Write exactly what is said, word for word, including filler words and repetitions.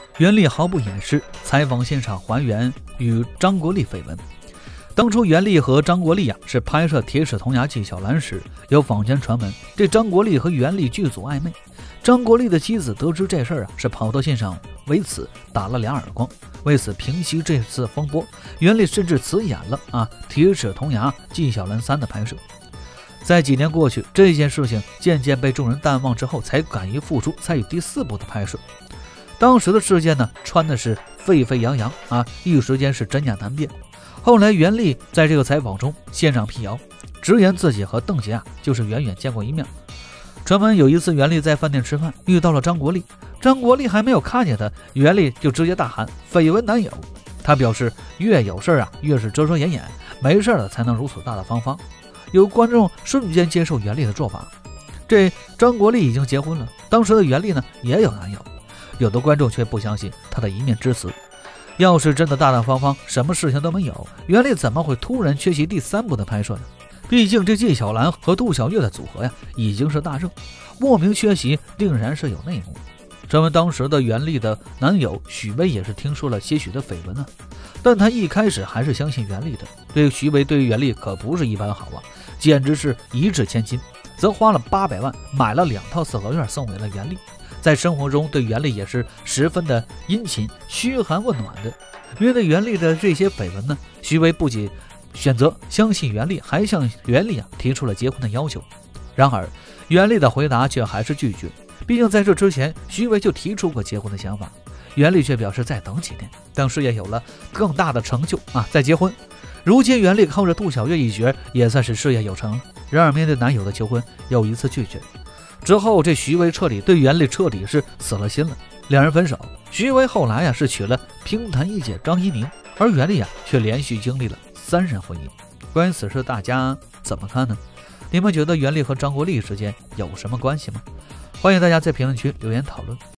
袁立毫不掩饰，采访现场还原与张国立绯闻。当初袁立和张国立啊是拍摄《铁齿铜牙纪晓岚》时，有坊间传闻这张国立和袁立剧组暧昧。张国立的妻子得知这事儿啊，是跑到现场为此打了俩耳光。为此平息这次风波，袁立甚至辞演了啊《铁齿铜牙纪晓岚三》的拍摄。在几年过去，这件事情渐渐被众人淡忘之后，才敢于复出参与第四部的拍摄。当时的事件呢，传的是沸沸扬扬啊，一时间是真假难辨。后来袁立在这个采访中现场辟谣，直言自己和邓婕啊就是远远见过一面。传闻有一次袁立在饭店吃饭，遇到了张国立，张国立还没有看见他，袁立就直接大喊绯闻男友。他表示越有事啊越是遮遮掩掩，没事了才能如此大大方方。有观众瞬间接受袁立的做法，这张国立已经结婚了，当时的袁立呢也有男友。有的观众却不相信他的一面之词，要是真的大大方方，什么事情都没有，袁立怎么会突然缺席第三部的拍摄呢？毕竟这纪晓岚和杜小月的组合呀，已经是大热，莫名缺席定然是有内幕。传闻当时的袁立的男友许巍也是听说了些许的绯闻啊，但他一开始还是相信袁立的。对许巍对袁立可不是一般好啊，简直是一掷千金，则花了八百万买了两套四合院送给了袁立。在生活中对袁立也是十分的殷勤，嘘寒问暖的。面对袁立的这些绯闻呢，许巍不仅选择相信袁立，还向袁立啊提出了结婚的要求。然而袁立的回答却还是拒绝，毕竟在这之前许巍就提出过结婚的想法。袁立却表示再等几年，等事业有了更大的成就啊再结婚。如今袁立靠着杜小月一角也算是事业有成了。然而面对男友的求婚又一次拒绝之后，这徐巍彻底对袁立彻底是死了心了，两人分手。徐巍后来呀、啊、是娶了乒坛一姐张怡宁，而袁立啊却连续经历了三任婚姻。关于此事大家怎么看呢？你们觉得袁立和张国立之间有什么关系吗？欢迎大家在评论区留言讨论。